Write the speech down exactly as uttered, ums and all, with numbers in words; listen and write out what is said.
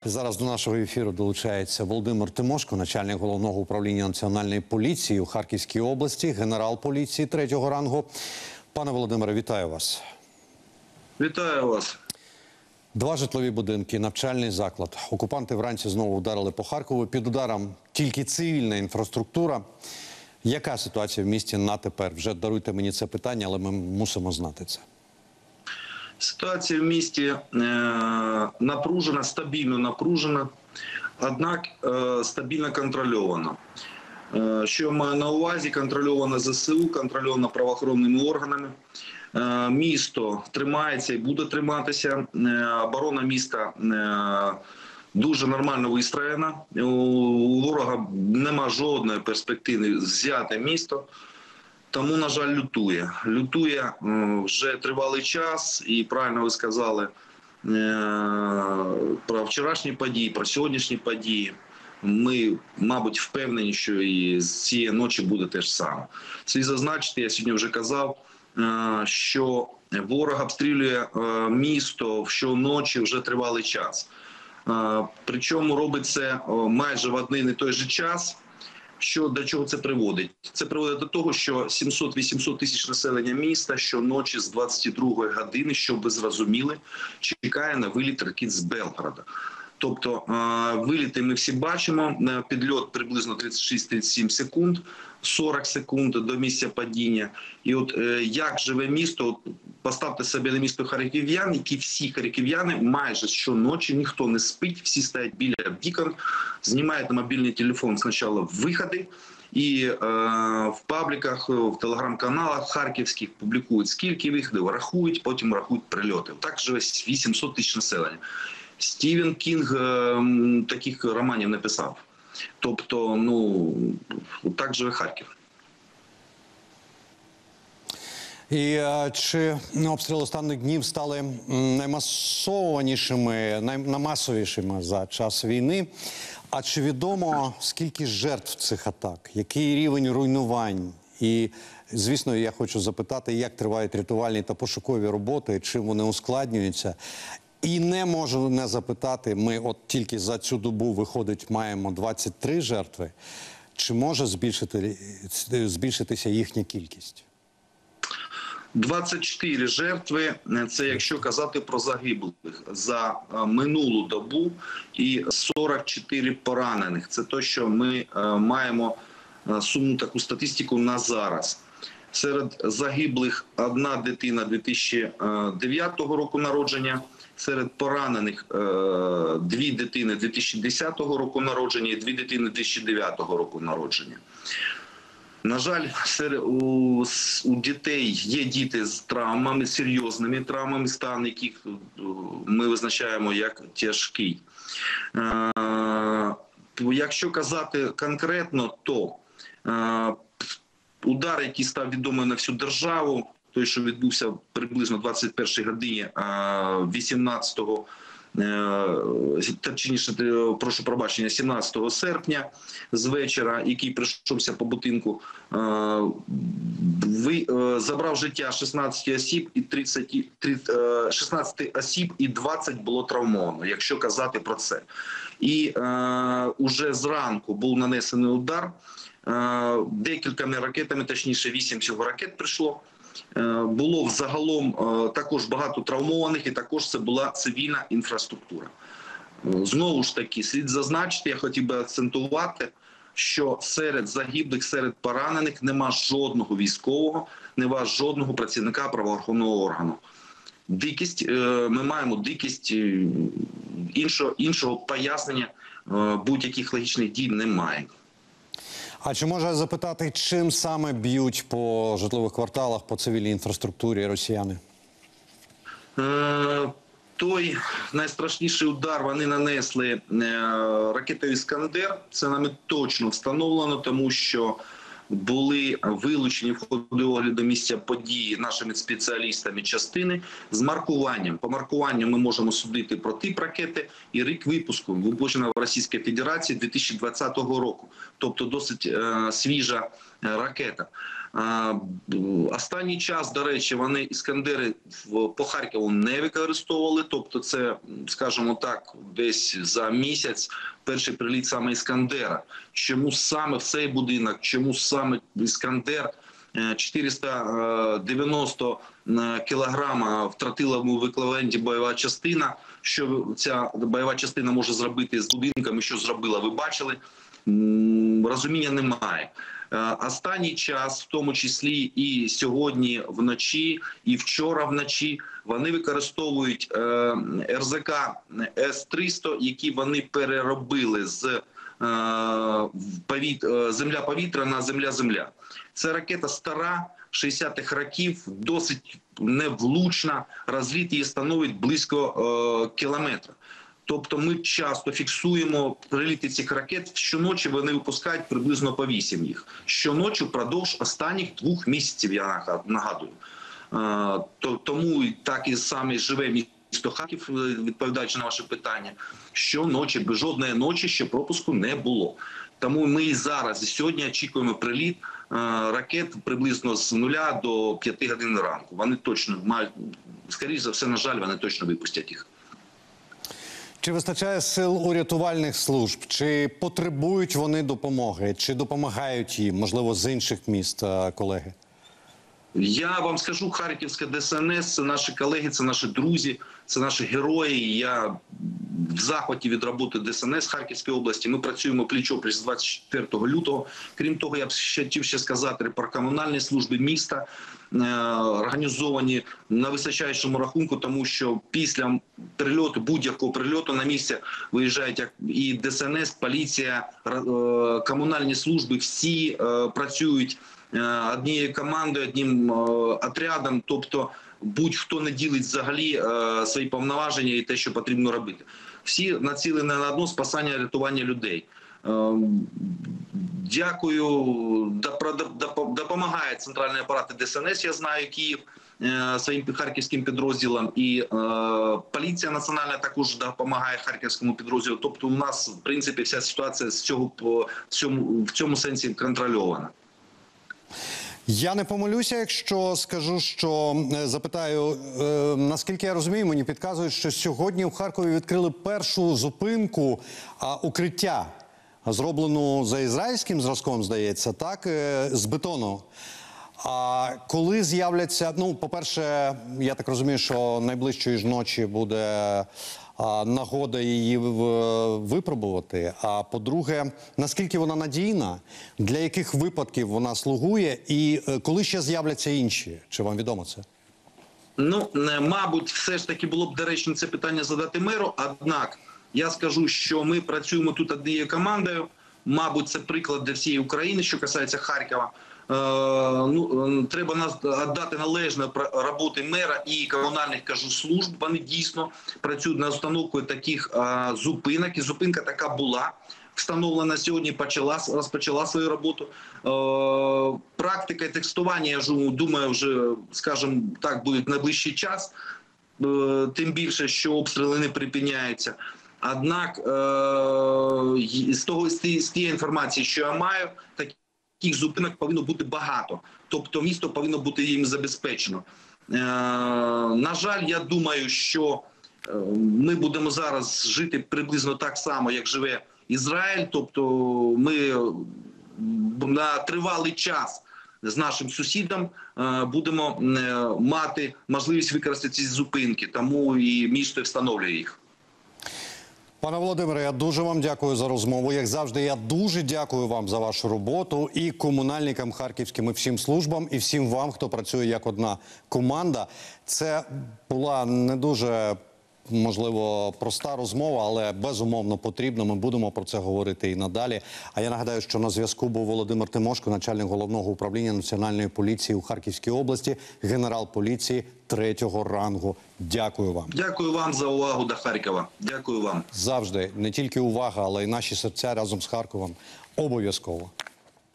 Зараз до нашого ефіру долучається Володимир Тимошко, начальник Головного управління Національної поліції у Харківській області, генерал поліції третього рангу. Пане Володимире, вітаю вас. Вітаю вас. Два житлові будинки, навчальний заклад. Окупанти вранці знову вдарили по Харкову. Під ударом тільки цивільна інфраструктура. Яка ситуація в місті на тепер? Вже даруйте мені це питання, але ми мусимо знати це. Ситуація в місті е, напружена, стабільно напружена, однак е, стабільно контрольована. Е, що я маю на увазі? Контрольована ЗСУ, контрольована правоохоронними органами. Е, місто тримається і буде триматися. Е, оборона міста е, дуже нормально вистроєна. У ворога нема жодної перспективи взяти місто. Тому, на жаль, лютує. Лютує вже тривалий час, і правильно ви сказали про вчорашні події, про сьогоднішні події. Ми, мабуть, впевнені, що і з цієї ночі буде те ж саме. Слід зазначити, я сьогодні вже казав, що ворог обстрілює місто щоночі вже тривалий час. Причому робить це майже в один і той же час. Що, до чого це приводить? Це приводить до того, що сімсот-вісімсот тисяч населення міста щоночі з двадцять другої години, щоб ви зрозуміли, чекає на виліт ракет з Белгорода. Тобто виліти ми всі бачимо, підльот приблизно тридцять шість - тридцять сім секунд, сорок секунд до місця падіння. І от як живе місто, поставте себе на місто харків'ян, які всі харків'яни майже щоночі, ніхто не спить, всі стоять біля вікон, знімають на мобільний телефон спочатку виходи, і е, в пабліках, в телеграм-каналах харківських публікують, скільки виходів, рахують, потім рахують прильоти. Так живе вісімсот тисяч населення. Стівен Кінг е, таких романів не писав. Тобто, ну, так живе Харків. І а, чи обстріли останніх днів стали наймасованішими, наймасовішими за час війни? А чи відомо, скільки жертв цих атак? Який рівень руйнувань? І, звісно, я хочу запитати, як тривають рятувальні та пошукові роботи, чим вони ускладнюються? І не можу не запитати, ми от тільки за цю добу, виходить, маємо двадцять три жертви. Чи може збільшити, збільшитися їхня кількість? двадцять чотири жертви, це якщо казати про загиблих за минулу добу, і сорок чотири поранених. Це те, що ми маємо сумну таку статистику на зараз. Серед загиблих одна дитина дві тисячі дев'ятого року народження, серед поранених дві дитини дві тисячі десятого року народження і дві дитини дві тисячі дев'ятого року народження. На жаль, у, у дітей є діти з травмами, серйозними травмами, стан яких ми визначаємо як тяжкий. Е, якщо казати конкретно, то е, удар, який став відомий на всю державу, той, що відбувся приблизно двадцять першій годині вісімнадцятого, точніше, прошу пробачення, сімнадцятого серпня з вечора, який прийшовся по будинку, забрав життя шістнадцять осіб і тридцять, шістнадцять осіб і двадцять було травмовано, якщо казати про це. І е, уже зранку був нанесений удар е, декількома ракетами, точніше вісім всього ракет прийшло. Було взагалом також багато травмованих, і також це була цивільна інфраструктура. Знову ж таки, слід зазначити, я хотів би акцентувати, що серед загиблих, серед поранених нема жодного військового, нема жодного працівника правоохоронного органу. Дикість, ми маємо дикість, іншого, іншого пояснення будь-яких логічних дій немає. А чи можу я запитати, чим саме б'ють по житлових кварталах, по цивільній інфраструктурі росіяни? Е, той найстрашніший удар вони нанесли е, ракетою «Іскандер». Це нами точно встановлено, тому що були вилучені в ході огляду місця події нашими спеціалістами частини з маркуванням. По маркуванню ми можемо судити про тип ракети і рік випуску, випущена в Російській Федерації дві тисячі двадцятого року. Тобто досить е, свіжа ракета. Останній час, до речі, вони іскандери по Харкову не використовували, тобто це, скажімо так, десь за місяць перший приліт саме іскандера. Чому саме в цей будинок, чому саме іскандер? чотириста дев'яносто кілограма в тротиловому еквіваленті бойова частина. Що ця бойова частина може зробити з будинками, що зробила, ви бачили? Розуміння немає. Останній час, в тому числі і сьогодні вночі, і вчора вночі, вони використовують ер зе ка ес триста, які вони переробили з земля-повітря на земля-земля. Це ракета стара, шістдесятих років, досить невлучна, розліт її становить близько е, кілометра. Тобто ми часто фіксуємо приліти цих ракет, щоночі вони випускають приблизно по вісім їх. Щоночі впродовж останніх двох місяців, я нагадую. Е, то, тому так і саме живе місто Харків, відповідаючи на ваше питання, щоночі, без жодної ночі ще пропуску не було. Тому ми і зараз, і сьогодні очікуємо приліт ракет приблизно з нуля до п'яти годин ранку. Вони точно мають, скоріше за все, на жаль, вони точно випустять їх. Чи вистачає сил у рятувальних служб? Чи потребують вони допомоги? Чи допомагають їм, можливо, з інших міст, колеги? Я вам скажу, Харківська Де Ес Ен Ес – це наші колеги, це наші друзі, це наші герої. Я в захваті від роботи Де Ес Ен Ес Харківської області. Ми працюємо пліч-опліч з двадцять четвертого лютого. Крім того, я б ще хотів ще сказати про комунальні служби міста, організовані на височайшому рахунку, тому що після прильоту, будь-якого прильоту на місце виїжджають як і Де Ес Ен Ес, поліція, комунальні служби, всі працюють однією командою, одним отрядом, тобто будь-хто не ділить взагалі свої повноваження і те, що потрібно робити. Всі націлені на одно – спасання, рятування людей. Дякую, допомагає центральний апарат Де Ес Ен Ес, я знаю, Київ, своїм харківським підрозділам, і поліція національна також допомагає харківському підрозділу. Тобто у нас, в принципі, вся ситуація з цього, в цьому, в цьому сенсі контрольована. Я не помилюся, якщо скажу, що запитаю, е, наскільки я розумію, мені підказують, що сьогодні в Харкові відкрили першу зупинку а, укриття, зроблену за ізраїльським зразком, здається, так, е, з бетону. А коли з'являться, ну, по-перше, я так розумію, що найближчої ж ночі буде а, нагода її випробувати. А по-друге, наскільки вона надійна, для яких випадків вона слугує, і коли ще з'являться інші? Чи вам відомо це? Ну, мабуть, все ж таки було б доречно це питання задати меру, однак я скажу, що ми працюємо тут однією командою, мабуть, це приклад для всієї України, що касається Харкова. Е, ну, треба нас віддати належне роботи мера і комунальних, кажу, служб. Вони дійсно працюють над установкою таких е, зупинок. І зупинка така була встановлена сьогодні, почала, розпочала свою роботу. Е, практика текстування, я думаю, вже, скажімо так, буде в найближчий час. Е, тим більше, що обстріли не припиняються. Однак, е, з того, з тієї інформації, що я маю, такі таких зупинок повинно бути багато. Тобто місто повинно бути їм забезпечено. Е, на жаль, я думаю, що е, ми будемо зараз жити приблизно так само, як живе Ізраїль. Тобто ми на тривалий час з нашим сусідом е, будемо е, мати можливість використати ці зупинки. Тому і місто встановлює їх. Пане Володимире, я дуже вам дякую за розмову. Як завжди, я дуже дякую вам за вашу роботу і комунальникам харківським, і всім службам, і всім вам, хто працює як одна команда. Це була не дуже, можливо, проста розмова, але безумовно потрібна. Ми будемо про це говорити і надалі. А я нагадаю, що на зв'язку був Володимир Тимошко, начальник головного управління Національної поліції у Харківській області, генерал поліції третього рангу. Дякую вам. Дякую вам за увагу до Харкова. Дякую вам. Завжди. Не тільки увага, але й наші серця разом з Харковом. Обов'язково.